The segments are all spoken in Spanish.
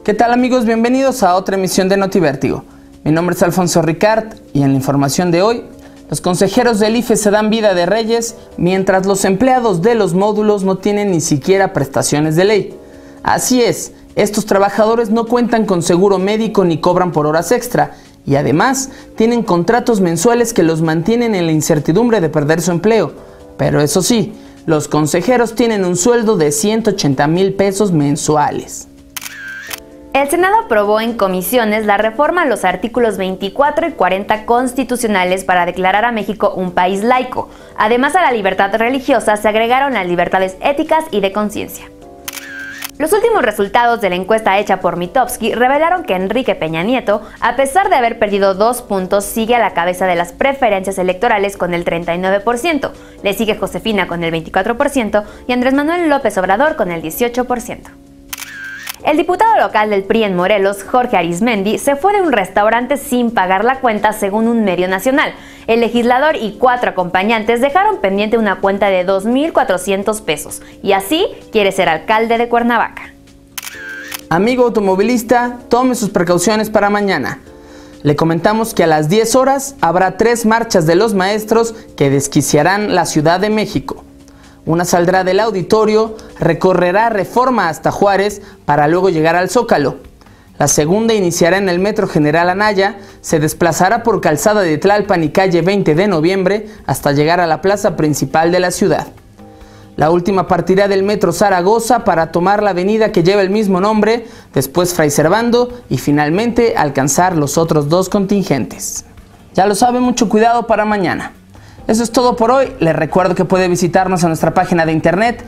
¿Qué tal amigos? Bienvenidos a otra emisión de Notivértigo. Mi nombre es Alfonso Ricart y en la información de hoy, los consejeros del IFE se dan vida de reyes mientras los empleados de los módulos no tienen ni siquiera prestaciones de ley. Así es, estos trabajadores no cuentan con seguro médico ni cobran por horas extra y además tienen contratos mensuales que los mantienen en la incertidumbre de perder su empleo. Pero eso sí, los consejeros tienen un sueldo de 180,000 pesos mensuales. El Senado aprobó en comisiones la reforma a los artículos 24 y 40 constitucionales para declarar a México un país laico. Además, a la libertad religiosa se agregaron las libertades éticas y de conciencia. Los últimos resultados de la encuesta hecha por Mitofsky revelaron que Enrique Peña Nieto, a pesar de haber perdido 2 puntos, sigue a la cabeza de las preferencias electorales con el 39%. Le sigue Josefina con el 24% y Andrés Manuel López Obrador con el 18%. El diputado local del PRI en Morelos, Jorge Arismendi, se fue de un restaurante sin pagar la cuenta según un medio nacional. El legislador y 4 acompañantes dejaron pendiente una cuenta de 2,400 pesos y así quiere ser alcalde de Cuernavaca. Amigo automovilista, tome sus precauciones para mañana. Le comentamos que a las 10 horas habrá 3 marchas de los maestros que desquiciarán la Ciudad de México. Una saldrá del auditorio, recorrerá Reforma hasta Juárez para luego llegar al Zócalo. La segunda iniciará en el Metro General Anaya, se desplazará por Calzada de Tlalpan y calle 20 de noviembre hasta llegar a la plaza principal de la ciudad. La última partirá del Metro Zaragoza para tomar la avenida que lleva el mismo nombre, después Fray Servando y finalmente alcanzar los otros 2 contingentes. Ya lo sabe, mucho cuidado para mañana. Eso es todo por hoy. Les recuerdo que puede visitarnos en nuestra página de internet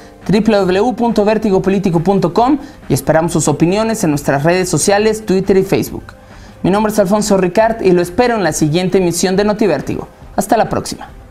www.vertigopolitico.com y esperamos sus opiniones en nuestras redes sociales, Twitter y Facebook. Mi nombre es Alfonso Ricart y lo espero en la siguiente emisión de Notivértigo. Hasta la próxima.